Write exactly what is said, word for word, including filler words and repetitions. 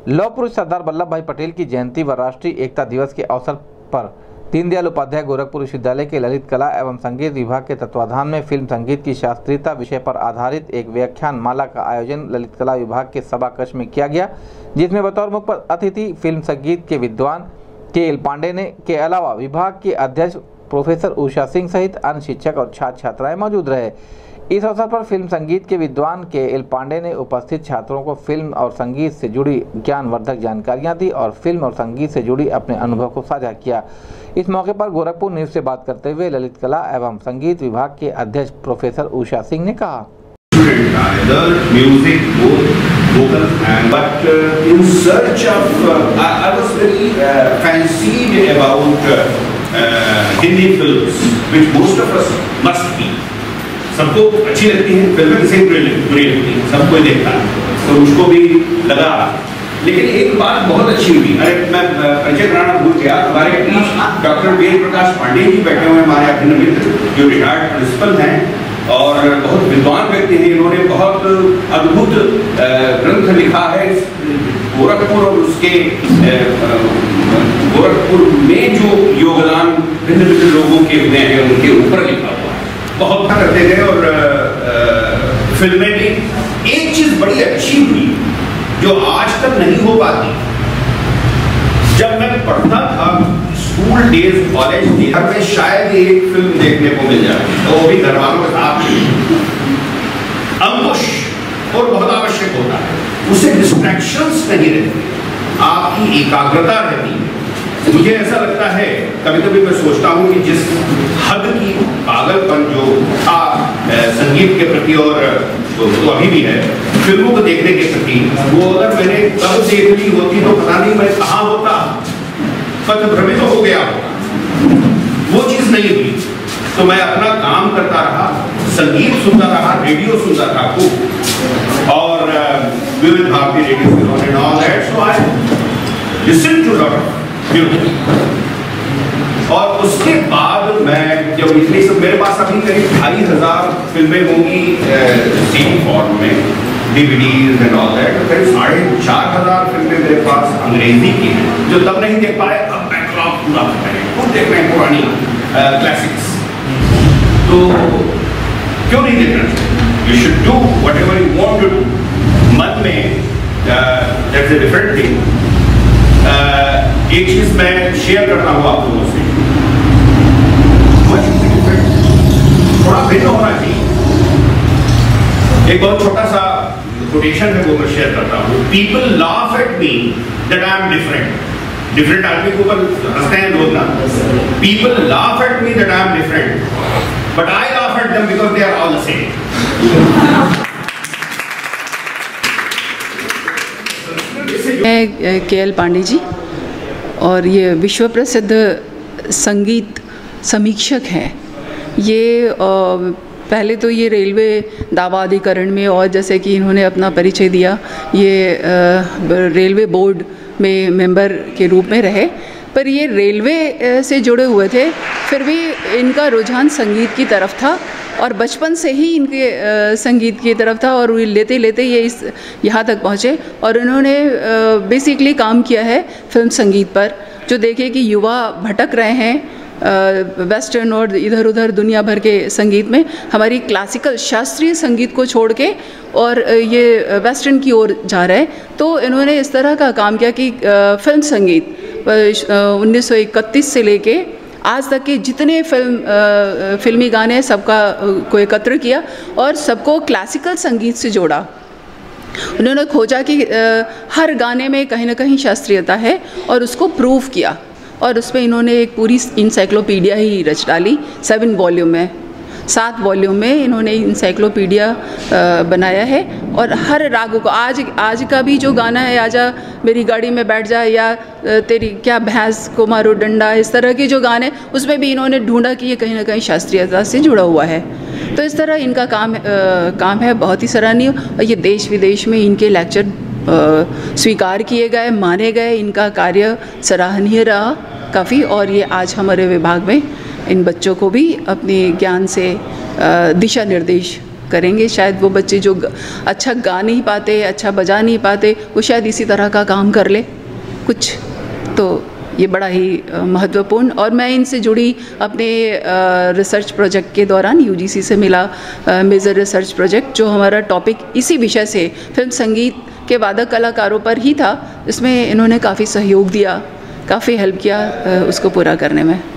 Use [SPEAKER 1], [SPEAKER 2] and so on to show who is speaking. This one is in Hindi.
[SPEAKER 1] लौह पुरुष सरदार वल्लभ भाई पटेल की जयंती व राष्ट्रीय एकता दिवस के अवसर पर दीनदयाल उपाध्याय गोरखपुर विश्वविद्यालय के ललित कला एवं संगीत विभाग के तत्वाधान में फिल्म संगीत की शास्त्रीयता विषय पर आधारित एक व्याख्यान माला का आयोजन ललित कला विभाग के सभा कक्ष में किया गया, जिसमें बतौर मुख्य अतिथि फिल्म संगीत के विद्वान के एल पांडे ने के अलावा विभाग के अध्यक्ष प्रोफेसर उषा सिंह सहित अन्य शिक्षक और छात्र छात्राएं मौजूद रहे। इस अवसर पर फिल्म संगीत के विद्वान के एल पांडे ने उपस्थित छात्रों को फिल्म और संगीत से जुड़ी ज्ञानवर्धक जानकारियां दी और फिल्म और संगीत से जुड़ी अपने अनुभव को साझा किया। इस मौके पर गोरखपुर न्यूज से बात करते हुए ललित कला एवं संगीत विभाग के अध्यक्ष प्रोफेसर उषा सिंह ने कहा,
[SPEAKER 2] music, both vocal and but uh, in search of uh, I, I was very uh, fancied about uh, uh, Hindi films, which most of us must be. सबको अच्छी लगती है फिल्में, किसी बुरी बुरी लगती है, सबको देखता है, तो मुझको भी लगा। लेकिन एक बात बहुत अच्छी हुई, अरे मैं परिचय कराना भूल गया, हमारे बीच डॉक्टर वेद प्रकाश पांडे जी बैठे हुए हमारे अभिन्न मित्र जो रिटायर्ड प्रिंसिपल हैं और बहुत विद्वान व्यक्ति हैं। इन्होंने बहुत अद्भुत ग्रंथ लिखा है गोरखपुर और उसके गोरखपुर में जो योगदान भिन्न भिन्न लोगों के हुए हैं उनके ऊपर लिखा हुआ है। बहुत करते गए और आ, आ, फिल्में भी एक चीज बड़ी अच्छी हुई जो आज तक नहीं हो पाती। जब मैं पढ़ता था स्कूल डेज, कॉलेज डेज में शायद एक फिल्म देखने को मिल जाए, तो वो भी घर वालों के साथ अंकुश और बहुत आवश्यक होता है। उसे डिस्ट्रैक्शंस नहीं रहती, आपकी एकाग्रता रहती है। मुझे ऐसा लगता है, कभी कभी मैं सोचता हूँ कि जिस हद की पागलपन जो था संगीत के प्रति और तो, तो अभी भी है फिल्मों को देखने के प्रति, वो अगर मैंने तब देख ली होती तो पता नहीं मैं कहाँ होता, पथ भ्रमित तो हो गया होता। वो चीज़ नहीं हुई, तो मैं अपना काम करता रहा, संगीत सुनता रहा, रेडियो सुनता रहा खूब, और Vividh Bharati radio and all that, so I listen to lot of music. और उसके बाद मैं जब इतनी सब, मेरे पास अभी करीब ढाई हजार फिल्में होंगी सीडी फॉर्म में, डीवीडीज एंड ऑल दैट, करीब साढ़े चार हजार फिल्में मेरे पास अंग्रेजी की हैं जो तब नहीं देख पाए, अब बैकलॉग पूरा कर रहे हैं, खुद देख रहे हैं पुरानी क्लासिक्स। तो क्यों नहीं देखना चाहिए? You should do whatever you want to do. मन में दैट्स अ डिफरेंट थिंग। एक चीज मैं शेयर करता हूँ आप लोगों से, थोड़ा भिन्न होना चाहिए। एक बहुत छोटा सा कोटेशन है वो मैं शेयर करता हूँ। People laugh at me that I am different. Different आदमी के ऊपर हंसते हैं लोग ना। People laugh at me that I am different, but I laugh at them because they are all the same.
[SPEAKER 3] मैं के एल पांडे जी, और ये विश्व प्रसिद्ध संगीत समीक्षक हैं। ये आ, पहले तो ये रेलवे दावा अधिकरण में, और जैसे कि इन्होंने अपना परिचय दिया, ये आ, रेलवे बोर्ड में मेंबर के रूप में रहे, पर ये रेलवे से जुड़े हुए थे, फिर भी इनका रुझान संगीत की तरफ था और बचपन से ही इनके आ, संगीत की तरफ था, और लेते लेते ये इस यहाँ तक पहुँचे। और इन्होंने बेसिकली काम किया है फिल्म संगीत पर, जो देखे कि युवा भटक रहे हैं वेस्टर्न और इधर उधर दुनिया भर के संगीत में, हमारी क्लासिकल शास्त्रीय संगीत को छोड़ के और ये वेस्टर्न की ओर जा रहे हैं। तो इन्होंने इस तरह का काम किया कि फिल्म संगीत उन्नीस सौ इकतीस से लेके आज तक के जितने फिल्म फिल्मी गाने सबका को एकत्र किया और सबको क्लासिकल संगीत से जोड़ा। उन्होंने खोजा कि हर गाने में कहीं ना कहीं शास्त्रीयता है और उसको प्रूव किया, और उसमें इन्होंने एक पूरी इंसाइक्लोपीडिया ही रच डाली। सेवन वॉल्यूम में, सात वॉल्यूम में इन्होंने इंसाइक्लोपीडिया बनाया है। और हर रागों को, आज आज का भी जो गाना है, आजा मेरी गाड़ी में बैठ जा, या तेरी क्या भैंस को मारो डंडा, इस तरह के जो गाने, उसमें भी इन्होंने ढूंढा कि ये कहीं ना कहीं शास्त्रीयता से जुड़ा हुआ है। तो इस तरह इनका काम आ, काम है बहुत ही सराहनीय, और ये देश विदेश में इनके लेक्चर आ, स्वीकार किए गए, माने गए। इनका कार्य सराहनीय रहा काफ़ी, और ये आज हमारे विभाग में इन बच्चों को भी अपने ज्ञान से दिशा निर्देश करेंगे। शायद वो बच्चे जो अच्छा गा नहीं पाते, अच्छा बजा नहीं पाते, वो शायद इसी तरह का काम कर ले कुछ। तो ये बड़ा ही महत्वपूर्ण, और मैं इनसे जुड़ी अपने रिसर्च प्रोजेक्ट के दौरान यूजीसी से मिला मेजर रिसर्च प्रोजेक्ट, जो हमारा टॉपिक इसी विषय से फिल्म संगीत के वादक कलाकारों पर ही था। इसमें इन्होंने काफ़ी सहयोग दिया, काफ़ी हेल्प किया उसको पूरा करने में।